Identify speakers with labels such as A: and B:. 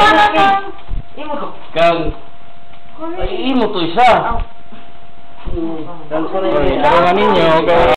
A: Imo to.
B: Kang ay imo to isa.
A: Ang
B: Karuan ninyo,